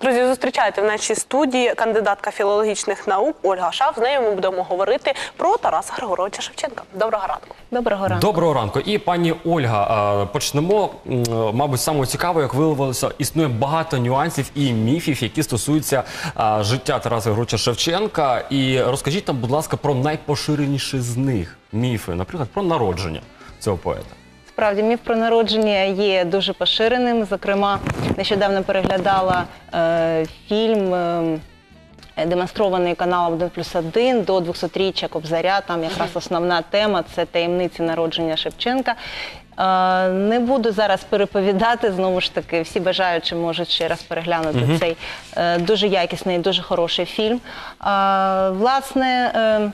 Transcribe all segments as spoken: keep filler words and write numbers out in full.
Друзі, зустрічайте в нашій студії кандидатка філологічних наук Ольга Шаф. З нею ми будемо говорити про Тараса Григоровича Шевченка. Доброго ранку. Доброго ранку. Доброго ранку. І, пані Ольга, почнемо, мабуть, з самого цікавого, як виявилося, існує багато нюансів і міфів, які стосуються життя Тараса Григоровича Шевченка. І розкажіть нам, будь ласка, про найпоширеніші з них міфи, наприклад, про народження цього поета. Справді, міф про народження є дуже поширеним. Зокрема, нещодавно переглядала е, фільм, е, демонстрований каналом один плюс один до двохсотріччя Кобзаря. Там якраз основна тема – це таємниці народження Шевченка. Е, не буду зараз переповідати, знову ж таки, всі бажаючі можуть ще раз переглянути uh-huh. цей е, дуже якісний, дуже хороший фільм. Е, власне, е,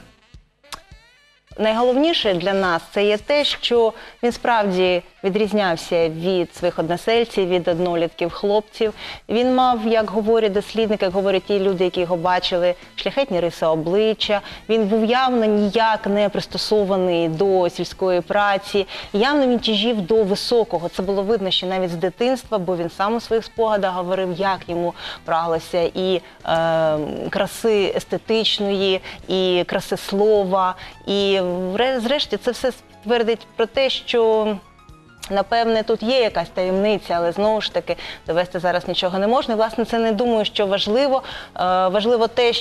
найголовніше для нас – це є те, що він справді відрізнявся від своїх односельців, від однолітків хлопців. Він мав, як говорять дослідники, як говорять ті люди, які його бачили, шляхетні риси обличчя. Він був явно ніяк не пристосований до сільської праці, явно він тяжів до високого. Це було видно ще навіть з дитинства, бо він сам у своїх спогадах говорив, як йому праглося і е, краси естетичної, і краси слова. І зрешті це все твердить про те, що напевне, тут є якась таємниця, але знову ж таки довести зараз нічого не можна. І, власне, це не думаю, що важливо. Е, важливо те,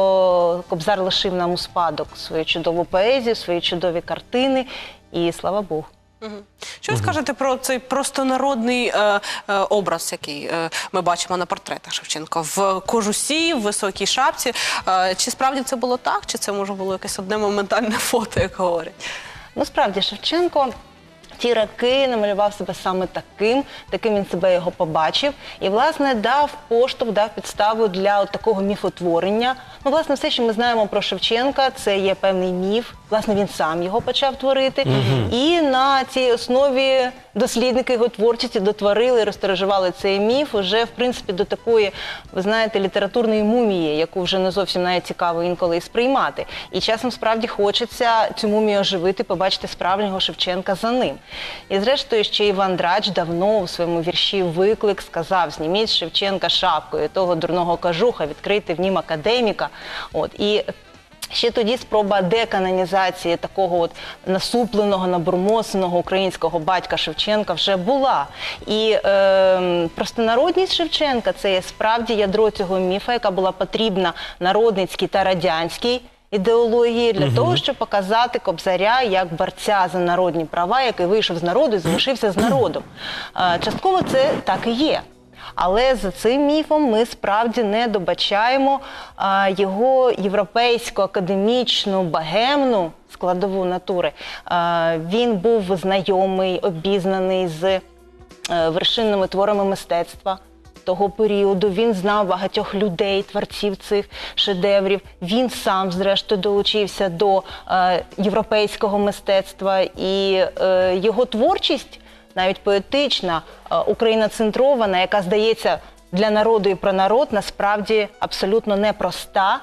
що Кобзар лишив нам у спадок свою чудову поезію, свої чудові картини, і слава Богу. Угу. Що ви угу. скажете про цей простонародний е, е, образ, який е, ми бачимо на портретах Шевченка? В кожусі, в високій шапці. Е, чи справді це було так, чи це, може, було якесь одне моментальне фото, як говорять? Ну, справді, Шевченко ті роки намалював себе саме таким, таким він себе його побачив. І, власне, дав поштовх, дав підставу для от такого міфотворення. Ну, власне, все, що ми знаємо про Шевченка, це є певний міф. Власне, він сам його почав творити. Угу. І на цій основі дослідники його творчості дотворили, розтиражували цей міф уже, в принципі, до такої, ви знаєте, літературної мумії, яку вже не зовсім навіть цікаво інколи і сприймати. І часом справді хочеться цю мумію оживити, побачити справжнього Шевченка за ним. І зрештою ще Іван Драч давно у своєму вірші «Виклик» сказав: зніміть з Шевченка шапкою того дурного кажуха, відкрийте в нім академіка. От. І ще тоді спроба деканонізації такого от насупленого, набурмосеного українського батька Шевченка вже була. І е, простонародність Шевченка – це є справді ядро цього міфа, яка була потрібна народницькій та радянській ідеології для угу. того, щоб показати Кобзаря як борця за народні права, який вийшов з народу і залишився з народом. Е, частково це так і є. Але за цим міфом ми справді не добачаємо а, його європейську, академічну, богемну складову натури. А, він був знайомий, обізнаний з а, вершинними творами мистецтва того періоду. Він знав багатьох людей, творців цих шедеврів. Він сам, зрештою, долучився до а, європейського мистецтва. І а, його творчість, навіть поетична, україноцентрована, яка, здається, для народу і про народ, насправді абсолютно непроста,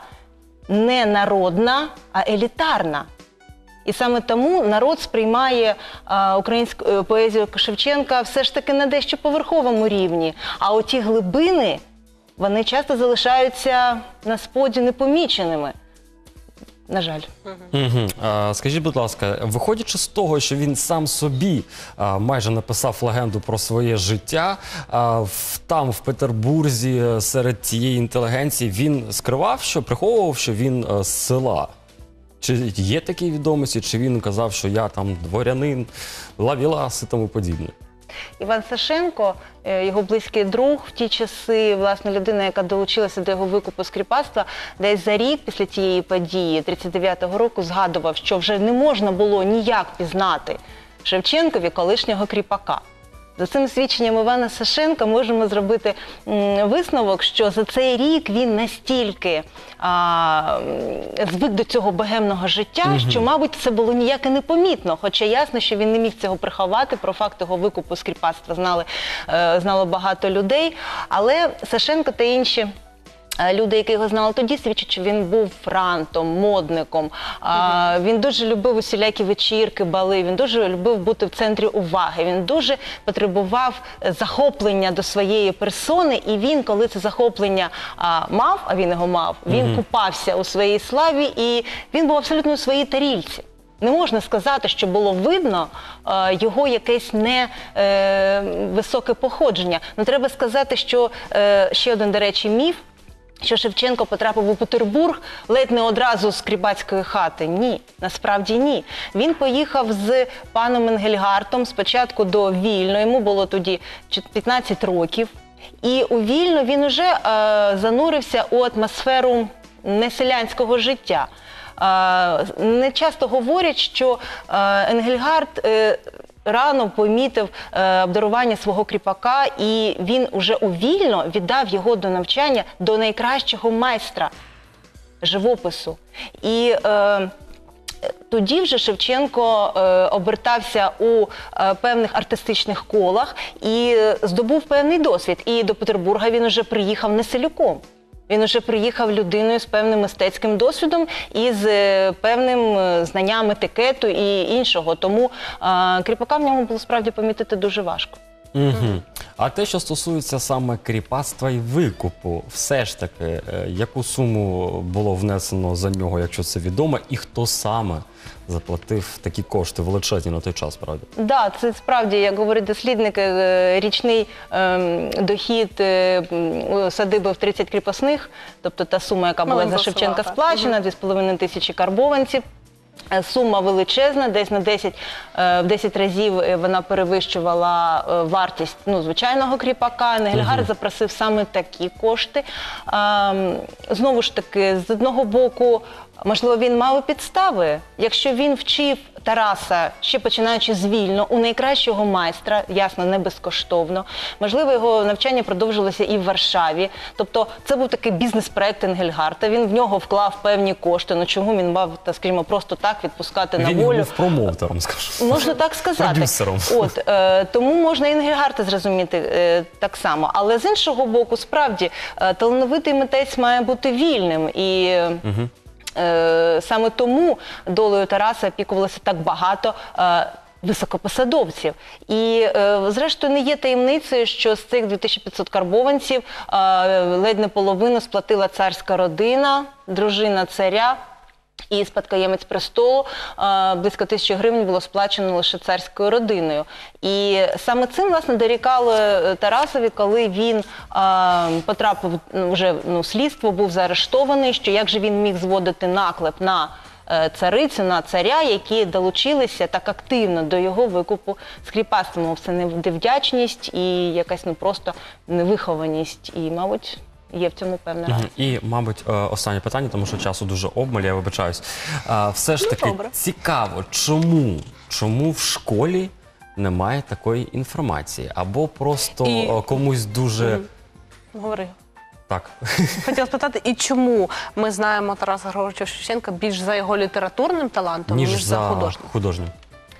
не народна, а елітарна. І саме тому народ сприймає а, українську поезію Шевченка все ж таки на дещо поверховому рівні. А оті глибини, вони часто залишаються на споді непоміченими. На жаль. Угу. А, скажіть, будь ласка, виходячи з того, що він сам собі а, майже написав легенду про своє життя, а, в, там, в Петербурзі, серед тієї інтелігенції, він скривав, що приховував, що він а, з села? Чи є такі відомості, чи він казав, що я там дворянин, лавілас і тому подібне? Іван Сашенко, його близький друг в ті часи, власне, людина, яка долучилася до його викупу з кріпацтва, десь за рік після тієї події, тридцять дев'ятого року, згадував, що вже не можна було ніяк пізнати Шевченкові колишнього кріпака. За цим свідченням Івана Сашенка можемо зробити м, висновок, що за цей рік він настільки а, звик до цього богемного життя, угу. що, мабуть, це було ніяк і непомітно. Хоча ясно, що він не міг цього приховати, про факт його викупу з кріпацтва знали, е, знало багато людей. Але Сашенко та інші люди, які його знали тоді, свідчать, що він був франтом, модником. А, він дуже любив усілякі вечірки, бали, він дуже любив бути в центрі уваги. Він дуже потребував захоплення до своєї персони, і він, коли це захоплення а, мав, а він його мав, він купався у своїй славі, і він був абсолютно у своїй тарільці. Не можна сказати, що було видно е, його якесь не е, високе походження. Ну, треба сказати, що е, ще один, до речі, міф, що Шевченко потрапив у Петербург ледь не одразу з кріпацької хати. Ні, насправді ні. Він поїхав з паном Енгельгартом спочатку до Вільно, йому було тоді п'ятнадцять років. І у Вільно він уже е, занурився у атмосферу неселянського життя. Е, не часто говорять, що е, Енгельгарт е, рано помітив е, обдарування свого кріпака, і він уже у Вільно віддав його до навчання до найкращого майстра живопису. І е, тоді вже Шевченко е, обертався у е, певних артистичних колах і е, здобув певний досвід. І до Петербурга він уже приїхав не селюком. Він уже приїхав людиною з певним мистецьким досвідом і з е, певним е, знанням етикету і іншого. Тому е, кріпака в ньому було справді помітити дуже важко. Угу. А те, що стосується саме кріпацтва і викупу, все ж таки, е, яку суму було внесено за нього, якщо це відомо, і хто саме заплатив такі кошти величезні на той час, правда? Так, да, це справді, як говорять дослідники, е, річний е, дохід е, м, садиби в тридцять кріпосних, тобто та сума, яка була Ну, за за Шевченка села, сплачена, дві з половиною тисячі карбованців. Е, Сума величезна, десь на десять, е, в десять разів е, вона перевищувала е, вартість ну, звичайного кріпака. Енгельгарт запросив саме такі кошти. Е, Знову ж таки, з одного боку, можливо, він мав підстави. Якщо він вчив Тараса, ще починаючи з Вільно, у найкращого майстра, ясно, не безкоштовно. Можливо, його навчання продовжилося і в Варшаві. Тобто це був такий бізнес-проект Енгельгарта. Він в нього вклав певні кошти. Ну чому він мав, так скажімо, просто так відпускати на Він волю? був промоутером, скажу. Можна так сказати. Продюсером. От, е, тому можна і Енгельгарта зрозуміти е, так само. Але з іншого боку, справді, е, талановитий митець має бути вільним. І е, е, саме тому долею Тараса опікувалося так багато е, високопосадовців. І, е, зрештою, не є таємницею, що з цих дві тисячі п'ятсот карбованців е, ледь не половину сплатила царська родина, дружина царя. І спадкоємець престолу, близько тисячі гривень було сплачено лише царською родиною. І саме цим, власне, дорікали Тарасові, коли він а, потрапив ну, вже ну, слідство, був заарештований, що як же він міг зводити наклеп на е, царицю, на царя, які долучилися так активно до його викупу з кріпацтвом. Мов, це невдячність і якась ну, просто невихованість. І, мабуть, є в цьому певна Мгм. рація. І, мабуть, е, останнє питання, тому що часу дуже обмаль, я вибачаюсь. Е, Все ж таки добре. цікаво, чому, чому в школі немає такої інформації? Або просто І- е, комусь дуже... Говори. Так. Хотіла спитати, і чому ми знаємо Тараса Григоровича Шевченка більш за його літературним талантом, ніж, Ніж за за художнім? художнім.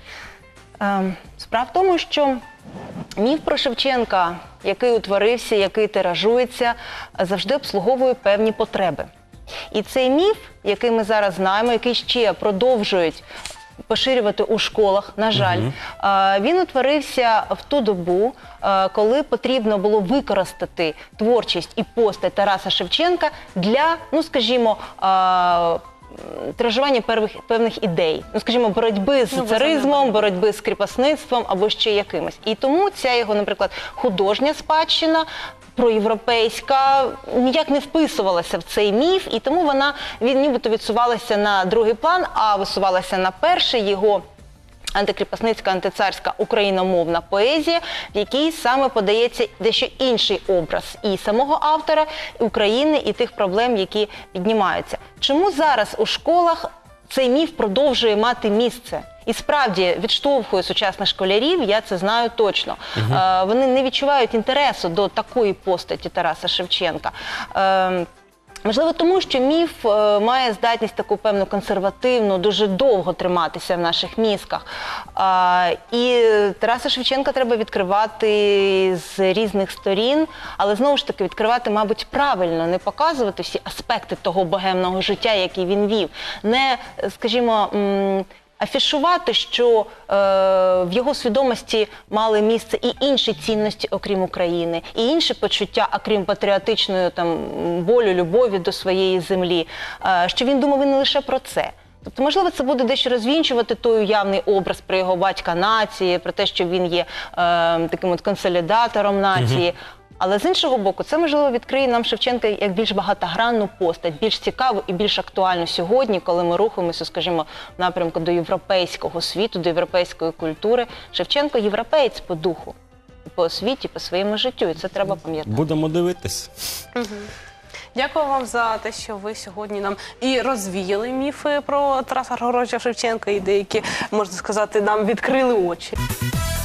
Ем, Справа в тому, що міф про Шевченка, який утворився, який тиражується, завжди обслуговує певні потреби. І цей міф, який ми зараз знаємо, який ще продовжують поширювати у школах, на жаль, е, він утворився в ту добу, е, коли потрібно було використати творчість і постать Тараса Шевченка для, ну скажімо, е, тиражування певних, певних ідей. Ну, скажімо, боротьби з Ну, царизмом, боротьби з кріпосництвом або ще якимось. І тому ця його, наприклад, художня спадщина, проєвропейська, ніяк не вписувалася в цей міф, і тому вона він нібито відсувалася на другий план, а висувалася на перший. Його антикріпосницька, антицарська україномовна поезія, в якій саме подається дещо інший образ і самого автора, і України, і тих проблем, які піднімаються. Чому зараз у школах цей міф продовжує мати місце? І справді відштовхує сучасних школярів, я це знаю точно. Е, вони не відчувають інтересу до такої постаті Тараса Шевченка. Е, Можливо, тому що міф е, має здатність таку певну консервативну, дуже довго триматися в наших мізках. А, і Тараса Шевченка треба відкривати з різних сторін, але знову ж таки відкривати, мабуть, правильно, не показувати всі аспекти того богемного життя, який він вів. Не, скажімо, м, афішувати, що е, в його свідомості мали місце і інші цінності, окрім України, і інші почуття, окрім патріотичної там, болю, любові до своєї землі, е, що він думав і не лише про це. Тобто, можливо, це буде дещо розвінчувати той уявний образ про його батька нації, про те, що він є е, таким от консолідатором нації. Але з іншого боку, це, можливо, відкриє нам Шевченка як більш багатогранну постать, більш цікаву і більш актуальну сьогодні, коли ми рухаємося, скажімо, в напрямку до європейського світу, до європейської культури. Шевченко – європеєць по духу, по освіті, по своєму життю, і це треба пам'ятати. Будемо дивитись. Дякую вам за те, що ви сьогодні нам і розвіяли міфи про Тараса Григоровича Шевченка, і деякі, можна сказати, нам відкрили очі.